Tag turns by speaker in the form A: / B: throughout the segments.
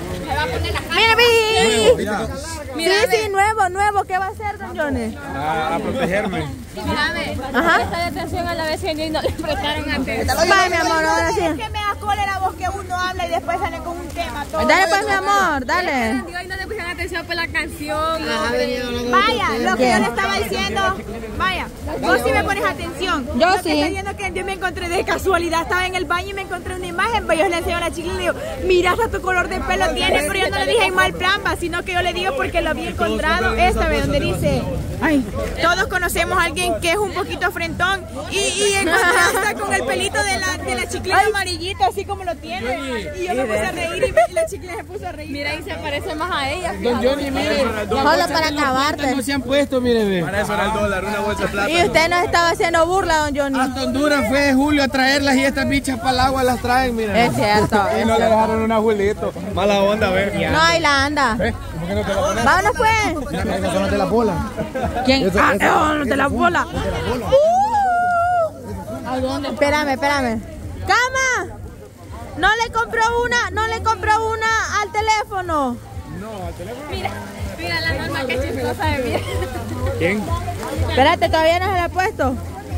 A: Mira, sí, nuevo. ¿Qué va a hacer, don Johnny?
B: A protegerme.
A: Ajá.
C: Esta detención a la vez que no le prestaron atención.
A: Vaya, mi amor, ahora sí.
D: Es que me da cólera vos que uno habla y después sale con un tema todo.
A: Dale pues, mi amor, dale.
C: Hoy no le pusieron atención por la canción.
D: Vaya, lo que yo le estaba diciendo. Vaya, vos sí me pones atención.
A: Yo
D: Lo
A: sí.
D: que estoy viendo que yo me encontré de casualidad, estaba en el baño y me encontré una imagen, pues yo le enseño a la chica y le digo, mira hasta tu color de pelo tiene, pero yo no le dije en mal plan, sino que yo le digo porque lo había encontrado esta vez donde dice, ay, todos conocemos a alguien que es un poquito frentón y encontré hasta con el pelito de la chiclina amarillito, así como lo tiene. Y yo me puse a reír y la chiclina se puso a reír.
C: Mira, y se parece más a ella.
B: Don Johnny, mire.
A: Solo para acabarte.
B: No se han puesto, mire, ve.
E: Para eso era el dólar, una bolsa de plata.
A: Y usted nos estaba haciendo burla, don Johnny.
B: Hasta Honduras fue Julio a traerlas y estas bichas para el agua las traen, mire.
A: Es cierto.
B: Y no le dejaron una Julito.
E: Mala onda, ve.
A: No, ahí la anda.
B: ¿Cómo que no te la pones?
A: Vámonos pues.
B: Esas son las de la bola.
A: ¿Quién? No, de la bola. Espérame. ¡Cama! No le compró una al teléfono.
C: Mira la norma que chistosa de mí.
B: ¿Quién?
A: Espérate, todavía no se la he puesto.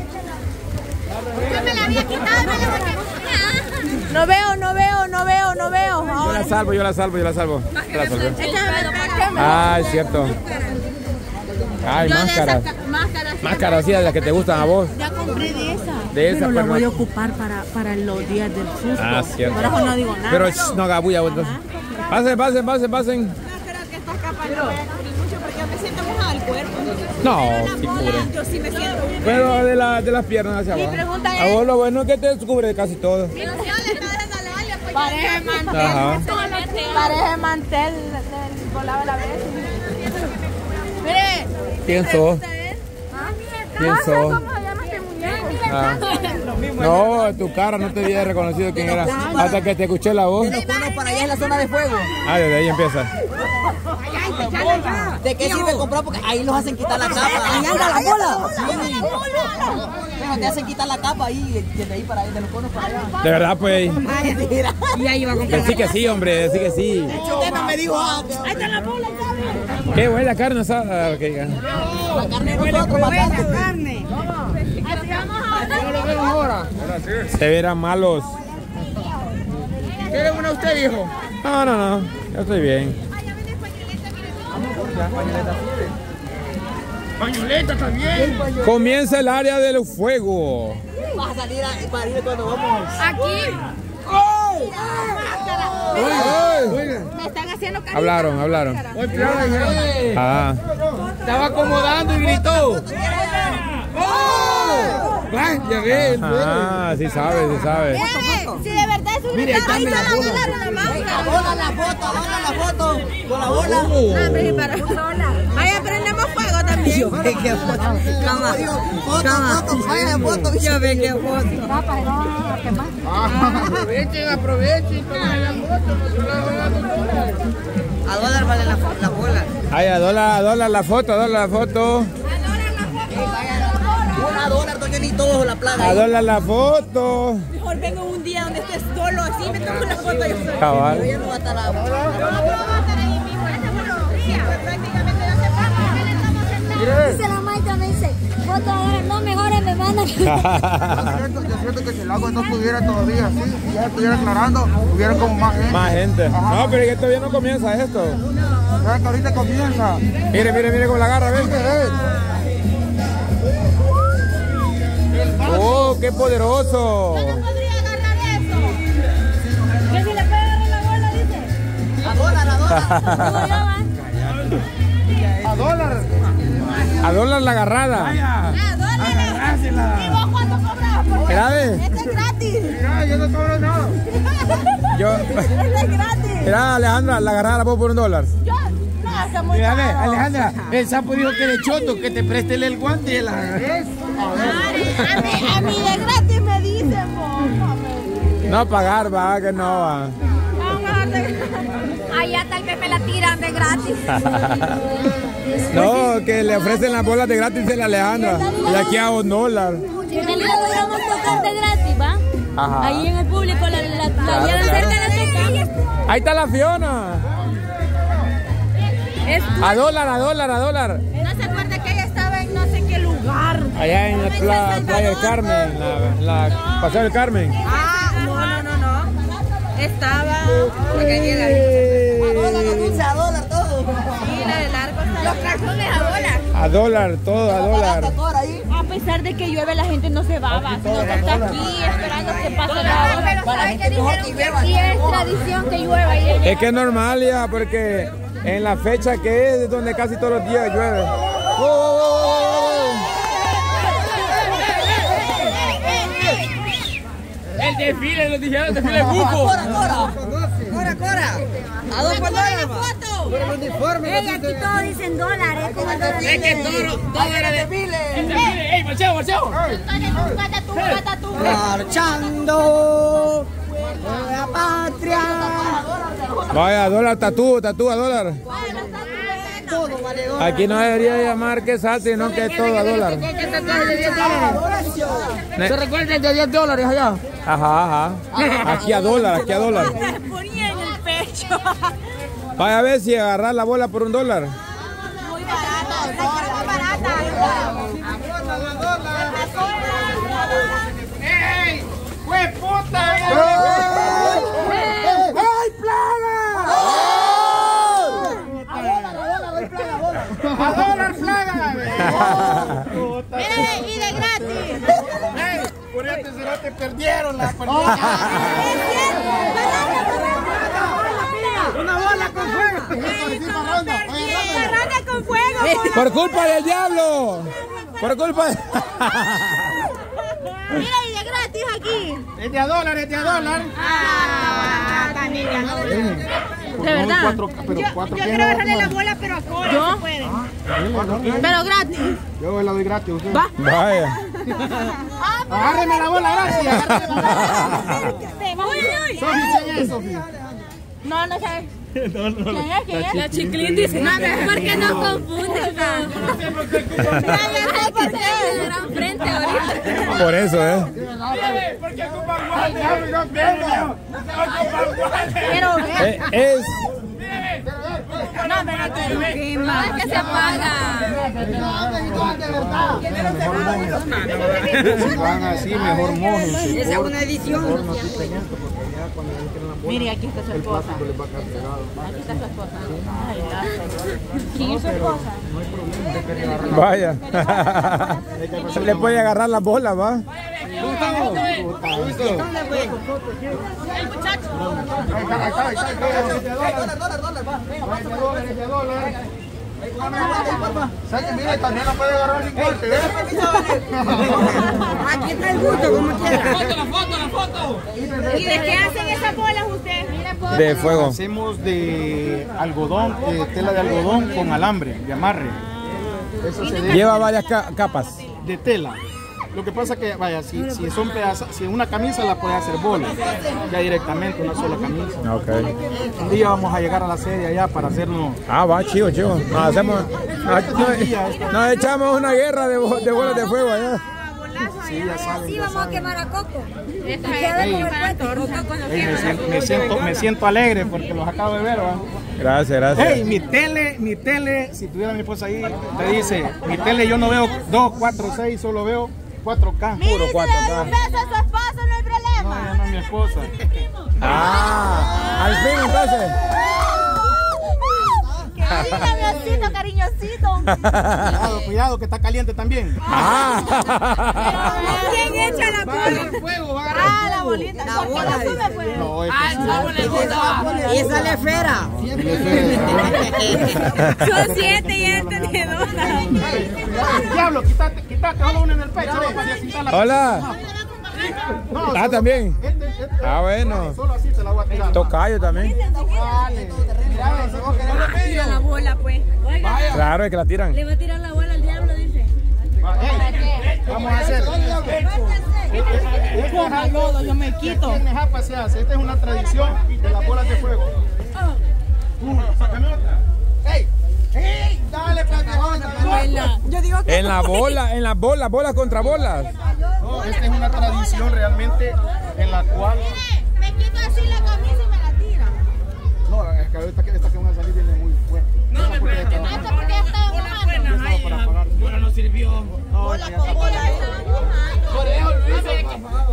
C: Yo me la había quitado, me la voy a quitar.
A: No veo.
B: Yo la salvo. Yo la salvo.
A: Échame.
B: Ah, es cierto. Ay, máscaras. Máscaras, sí, de las que te gustan a vos.
A: Ya compré de esa.
B: De esa,
A: pero la
B: pues,
A: voy a
B: no.
A: ocupar para los días del susto.
B: Ah, cierto.
A: Por eso no digo nada.
B: Pero no haga bulla, entonces. Pasen.
D: No creo que estas capas no vayan a cubrir mucho porque yo me siento mojada al cuerpo.
B: No,
D: Pero
B: sí
D: la bola,
B: cubre.
D: yo sí me siento.
B: Pero de las piernas hacia abajo.
A: pregunta
B: A vos lo bueno es que te cubre casi todo.
A: Parece mantel.
B: Ajá.
A: Parece mantel del volado de la vez. Mire.
B: ¿Quién sos? ¿Quién sos? Ah. No, tu cara no te había reconocido quién era hasta que te escuché la voz.
F: Los conos para allá en la zona de fuego.
B: Ah, desde ahí empieza.
F: ¿De qué sirve comprar? Porque ahí los hacen quitar la capa. Ahí anda la bola. Pero te hacen quitar la capa ahí, desde ahí para allá, de los conos para allá.
B: De verdad, pues.
F: Y ahí va a comprar.
B: Decí que sí, hombre, decí que sí.
F: Usted no me dijo antes. Ahí está la bola,
B: Qué buena carne asada.
F: la carne de nosotros, bastante.
D: Carne.
B: Se verán malos.
E: ¿Quiere una usted, viejo?
B: No. Yo estoy bien.
E: Pañoleta también.
B: Comienza el área del fuego.
F: Vas a salir para ir cuando vamos.
C: Aquí.
D: Me están haciendo carita.
B: Hablaron. Ah.
E: Estaba acomodando y gritó. Ya ve.
B: Ah, sí sabe.
D: Si de verdad es un
E: Mire, ahí está la bola.
F: La foto. Con la bola.
D: Ahí aprendemos fuego también.
F: Yo ve que foto. Foto. Yo ve que foto.
E: Aprovechen. Tomen la foto.
F: A dólar vale la bola.
B: Ay, a dólar la foto.
F: $1, doña, ni todo la plaga.
B: A dólar la foto.
D: Mejor vengo un día donde estés solo así me tomo una foto yo sola.
B: Cabal.
F: Yo no voy a estar la bola.
D: No, pero va a estar ahí mismo, esa fotografía. Prácticamente no se
G: Dice la maestra, me dice, foto ahora, no, mejor me mandan.
H: Yo siento que si el agua no pudiera todavía así, si ya estuviera aclarando, hubiera como más gente.
B: Más gente. No, pero es que todavía no comienza esto.
H: Ya que ahorita comienza.
B: Mire cómo la agarra, ¿ves? ¡Oh, qué poderoso!
D: podría agarrar eso. Que si le puede agarrar la bola, dice.
H: A dólar.
B: A dólar la agarrada.
D: ¿Y vos cuánto cobras?
B: Mira, ve.
D: Este es gratis.
H: Mira, yo no cobro nada.
D: Este es gratis.
B: Mira, Alejandra, la agarrada la puedo por $1.
D: No, está muy
E: Mira,
D: caro.
E: Alejandra, el sapo dijo que de choto, que te preste el guante y la agarres.
D: A mí de gratis me dicen, vos.
B: No pagar, va, que no va.
C: Allá tal vez me la tiran de gratis.
B: No, que le ofrecen las bolas de gratis a la Alejandra. Y aquí a $1.
G: En realidad logramos tocar de gratis, ¿va?
B: Ajá.
G: Ahí en el público, la
B: Claro,
G: llevan
B: claro.
G: cerca, la tocan.
B: Ahí está la Fiona. A dólar.
D: No se acuerda que ella estaba en no sé qué lugar.
B: Allá en la Playa del Carmen, la Paseo del Carmen.
D: Ah, no. Estaba.
F: A dólar todo.
D: Sí, la de largo está. Los calzones a dólar.
B: A dólar, todo a dólar.
D: A pesar de que llueve, la gente no se baba, sino que está aquí esperando que pase la hora. Pero ¿sabe qué dijeron? Y es tradición que llueva.
B: Es que es normal ya, porque en la fecha que es donde casi todos los días llueve.
E: El desfile, los dijeron, el desfile buco.
F: Cora. ¿A dos palabras?
G: Ey, aquí todos dicen dólares, como el dólar.
E: Es que todo era de desfile. ¡Ey, marcheo!
F: Marchando por la patria.
B: Vaya, dólar, tatú, a dólar.
F: Todo vale dólar.
B: Aquí no debería llamar que salsa, sino que es todo a dólar.
E: ¿Se recuerda el de $10 allá?
B: Ajá. Aquí a dólar.
D: Se ponía en el pecho.
B: Vaya a ver si agarrar la bola por $1.
D: Muy barata, muy barata.
E: ¡Ey! ¡Fue puta!
H: ¡Ay, plaga!
E: ¡A dólar, plaga!
D: Mire, y de gratis.
E: ¡Ey! Por este será te perdieron la
H: ¡Una bola con fuego!
D: Barraca con fuego.
B: Por culpa del diablo. Por culpa de...
D: Mira, y de gratis aquí.
E: Es de a dólar.
D: Ah, canilla. De verdad. Yo quiero agarrarle la bola, pero a Cora se puede. Pero gratis.
H: Yo la doy gratis. ¿Usted?
B: Vaya.
E: Agárreme la bola, gracias.
D: Sofi,
E: ¿quién es, Sofi?
D: No sé. ¿Quién es?
G: La chiclín dice, no, ¿por qué no confundes?
D: ¿Por qué?
G: Gran frente ahorita.
B: Por eso,
E: ¿Por qué ocupan guante?
D: Pero
B: es...
D: no, pero
G: Es que se apaga.
H: Si van así, mejor mójense.
F: Esa es una edición.
D: mire, aquí está su esposa. Aquí está su esposa. ¿Quién es su esposa?
B: Vaya. Le puede agarrar la bola, va.
H: ¿Sabes que mira, también la puede agarrar sin corte, ¿eh?
F: Aquí está el gusto, como quiera.
E: La foto.
D: ¿Y de qué hacen esas bolas ustedes?
B: De fuego.
I: Hacemos de algodón, tela de algodón con alambre, de amarre. Eso se deja
B: Lleva varias capas.
I: de tela. Lo que pasa que, vaya, si son pedazos, si una camisa la puedes hacer bola, ya directamente una sola camisa.
B: Ok.
I: Un día vamos a llegar a la sede allá para hacernos.
B: Ah, va, chivo. Nos echamos una guerra de bolas de fuego allá.
I: Sí, ya saben.
G: Sí, vamos a quemar a Coco.
I: Me siento alegre porque los acabo de ver, ¿va?
B: Gracias.
I: Hey, mi tele, si tuviera mi esposa ahí, te dice, mi tele yo no veo 2, 4, 6, solo veo 4K.
D: Mire,
B: Puro
D: si le da
B: 4K.
D: un beso a su esposo, no hay problema.
I: No, no es mi esposa.
B: Al fin, entonces.
D: Cariñosito, cariñosito.
I: Cuidado que está caliente también.
D: ¿Quién echa la bola? Ah, la bolita. ¿Por qué la sube, pues?
I: No, es que
F: Y esa le fera.
D: Son 7 y él tiene 2.
I: Diablo, quítate, solo uno en el pecho. Para quitarla.
B: Hola.
I: No,
B: también. Bueno.
I: Solo así te la voy a tirar.
B: Tocayo también.
I: Vale. Mira, si vos querés
D: Tira la bola, pues.
B: Claro, es que la tiran.
G: Le va a tirar la bola al diablo, dice.
I: vamos a hacer.
D: Coja lodo, yo me quito.
I: En Nejapa se hace. Esta es una tradición de las bolas de fuego. Sácame otra. ¡Ey! ¡Ey! ¡Dale, plata!
D: Yo digo que
B: En las bolas contra bolas.
I: No, esta es una tradición realmente en la cual...
C: Me quito así la camisa y me la tira.
I: No, es que esta que van a salir viene muy fuerte.
C: No, porque ya estaba mojando.
E: Bueno, no sirvió.
I: No, ya está.
E: Por eso lo hice.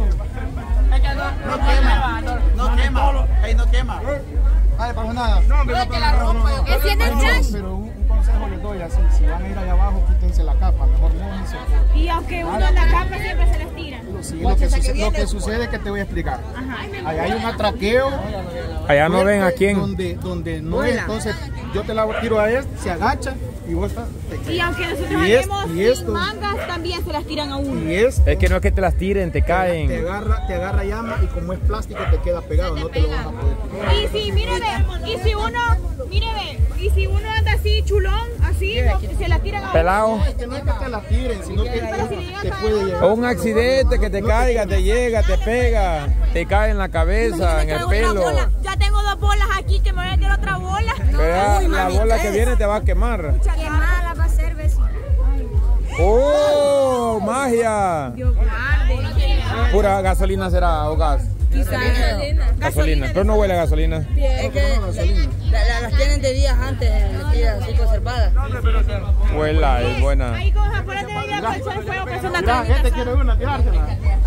F: No quema. No quema. Ahí no quema.
I: Ay, para nada. No, pero no.
C: Enciende el flash.
I: Pero un consejo les doy así, si van a ir allá abajo, quítense la capa, mejor mójense.
D: Y aunque uno en la capa siempre se les tira.
I: Sí, lo que sucede es que te voy a explicar. Allá hay un atraqueo.
B: Allá no ven a quién.
I: Donde no es, entonces yo te la tiro a él, se agacha y vos estás.
D: Y aunque nosotros andemos sin mangas, también se las tiran a uno.
B: Es que no es que te las tiren, te caen.
I: Te agarra llama y como es plástico te queda pegado, no te lo vas a poder tirar.
D: Y si, míreme, y si uno anda así chulón, así, no, se la tiran a uno.
B: Pelado.
I: No, es que no es que te la tiren, sino que te puede llegar.
B: O un accidente que te caiga, te llega, te pega, te cae en la cabeza, en el pelo.
D: Ya tengo 2 bolas aquí que me voy a tirar otra bola.
B: Pero la bola que viene te va a quemar.
G: Quemada va a ser, vecino.
B: ¡Oh! ¡Magia!
D: Dios guarde.
B: ¿Pura gasolina será o gas? Gasolina. Pero no huele a gasolina.
F: Es que las tienen de días antes metidas así conservadas.
B: Huela, es buena.
D: Ahí con japones de ella para echar fuego, que son
I: Mira, gente quiere una, tirársela.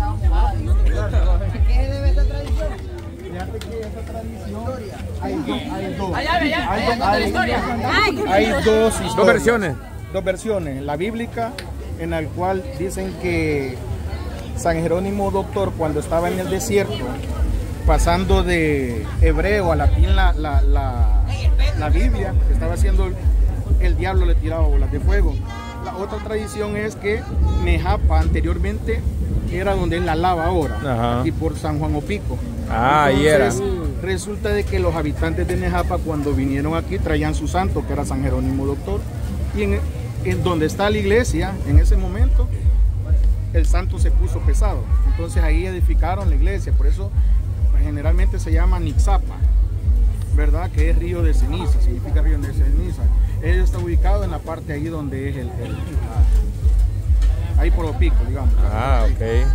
I: Hay dos
B: versiones.
I: Dos versiones. La bíblica, en la cual dicen que San Jerónimo Doctor, cuando estaba en el desierto, pasando de hebreo a latín la Biblia, que estaba haciendo el diablo le tiraba bolas de fuego. La otra tradición es que Nejapa anteriormente era donde él la lava ahora. Ajá. Aquí por San Juan Opico.
B: Ahí era.
I: Resulta de que los habitantes de Nejapa cuando vinieron aquí traían su santo, que era San Jerónimo Doctor, y en donde está la iglesia en ese momento el santo se puso pesado, entonces ahí edificaron la iglesia, por eso generalmente se llama Nixapa, ¿verdad? Que es río de ceniza, significa río de ceniza. Él está ubicado en la parte ahí donde es ahí por Opico, digamos.
B: Ah, ok.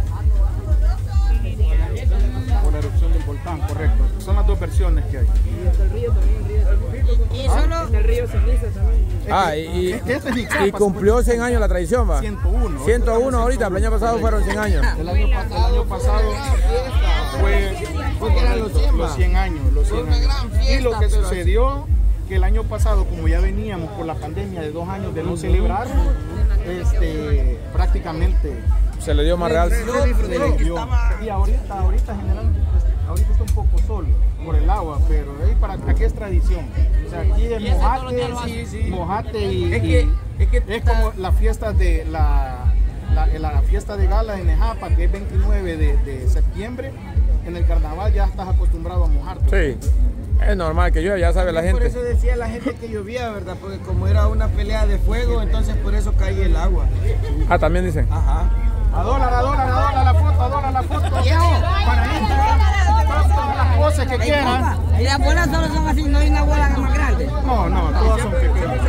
I: Por la erupción del volcán, correcto. Son las dos versiones que hay.
F: Y hasta el río también,
D: Y solo
F: el río ceniza también.
B: Y cumplió 100 años la tradición, va.
I: 101.
B: 101 ahorita, el año pasado fueron 100 años.
I: El año pasado fue los 100 años. Y lo que sucedió, que el año pasado, como ya veníamos por la pandemia de 2 años de no celebrar, prácticamente
B: se le dio más real.
I: Y ahorita generalmente, ahorita está un poco solo por el agua, pero aquí es tradición. O sea, aquí es mojate y es como la fiesta de la fiesta de gala en Nejapa, que es 29 de septiembre. En el carnaval ya estás acostumbrado a mojarte.
B: Sí, es normal que llueva, ya sabe la gente.
F: Por eso decía la gente que llovía, ¿verdad? Porque como era una pelea de fuego, entonces por eso caía el agua.
B: Ah, también dicen.
F: Ajá.
I: A dólar la foto, para las cosas que quieran.
F: Y las bolas solo son así, no hay una bola más grande.
I: No, todas son pequeñas.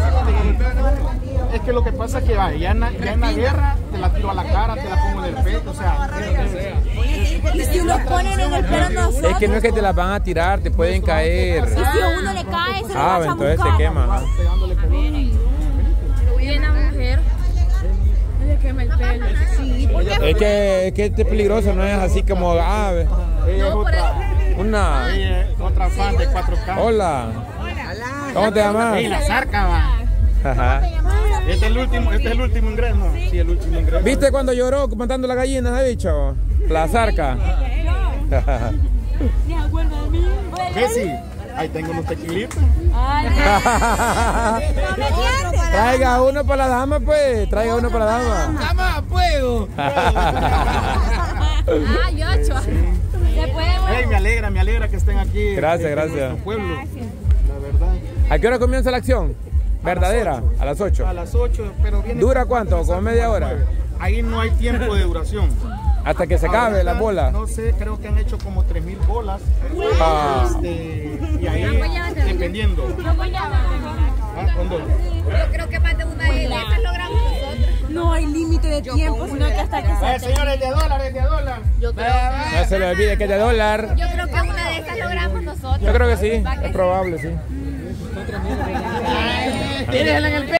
I: Es que lo que pasa es que ya en la guerra te la tiro a la cara, te la pongo en el pecho, o sea.
A: Y si nos ponen en el pelo nosotros.
B: Es que no es que te las van a tirar, te pueden caer.
A: Y si a uno le cae, se lo va a
B: entonces
A: chamuscar.
B: te quema.
A: Y en la mujer le quema el pelo. Sí,
B: Es que es peligroso, no es así como ave.
I: Ella es otra fan de 4K.
B: Hola. ¿Cómo te llamas?
I: La Zarca, va.
B: Ajá.
I: Este es el último ingreso, ¿no? Sí, el último ingreso.
B: ¿Viste cuando lloró matando las gallinas, de bicho? La Zarca.
D: ¿Te acuerdas de mí?
I: Bessie, ahí tengo unos tequilitos.
B: Traiga uno para la dama, pues. Traiga uno para la dama.
F: ¡Dama, puedo!
A: Yocho.
I: Hey, me alegra que estén aquí.
B: Gracias.
I: En nuestro pueblo. La verdad.
B: ¿A qué hora comienza la acción? ¿Verdadera? A las 8.
I: A las 8, pero viene.
B: ¿Dura cuánto? ¿Como media hora?
I: Ahí no hay tiempo de duración.
B: Hasta que se acabe la bola.
I: No sé, creo que han hecho como 3000 bolas. Y ahí, dependiendo.
C: Yo creo que más de una de esas logramos nosotros.
D: No hay límite de tiempo, sino que hasta que se...
I: Señores, de dólar.
C: Yo creo
B: No se le olvide que es de dólar.
C: que una de estas logramos nosotros.
B: Yo creo que sí, es probable, sí.
E: Tírela en el